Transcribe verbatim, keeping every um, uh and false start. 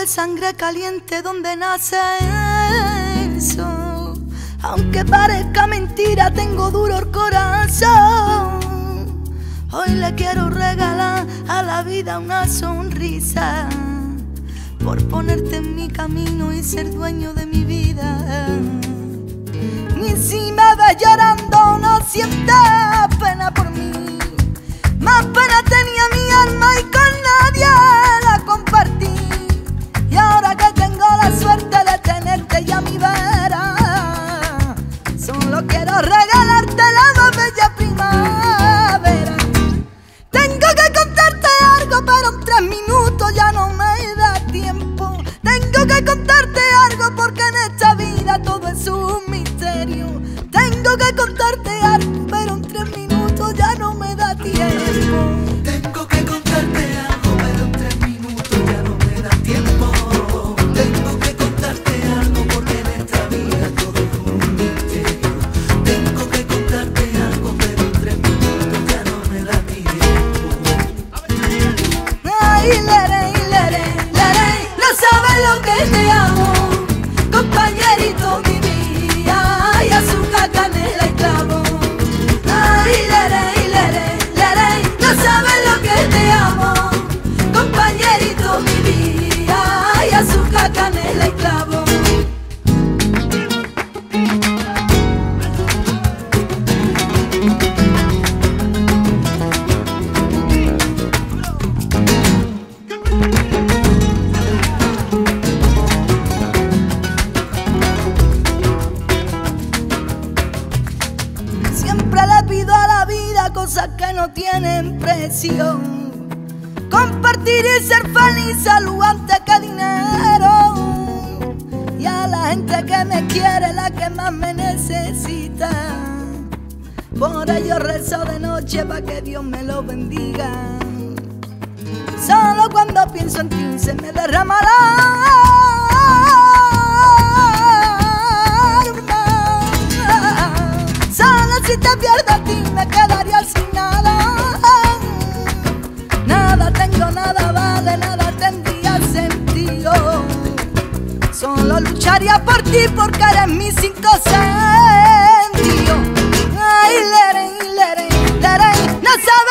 de sangre caliente donde nace el sol. Aunque parezca mentira, tengo duro el corazón. Hoy le quiero regalar a la vida una sonrisa, por ponerte en mi camino y ser dueño de mi vida. Y si me ves llorando, no sientas pena por mí. Más pena tenía mi alma y con nadie la compartí. Y ahora que tengo la suerte de tenerte ya a mi vera, solo quiero regalarte la más bella primavera. Tengo que contarte algo, pero en tres minutos ya no me da tiempo. Tengo que contarte algo porque en esta vida todo es un misterio. Tengo que contarte algo, pero en tres minutos ya no me da tiempo. Tengo que contarte algo, pero en tres minutos ya no me da tiempo. Tengo que contarte algo porque en esta vida todo es un misterio. Tengo que contarte algo, pero en tres minutos ya no me da tiempo. Ay, lere, lere, lere, no sabes lo que te amo, compañerito mi vida, y azúcar, canela y clavo. Ay, lere, lere, lere, no sabes lo que te amo, compañerito mi vida, y azúcar, canela y clavo. Siempre le pido a la vida cosas que no tienen precio. Compartir y ser feliz, salud antes que dinero. Y a la gente que me quiere, la que más me necesita. Por ello rezo de noche para que Dios me lo bendiga. Solo cuando pienso en ti se me derrama la si te pierdo a ti me quedaría sin nada. Nada tengo, nada vale, nada tendría sentido. Solo lucharía por ti porque eres mi cinco sentidos. Ay, lere, lere, lere, no sabes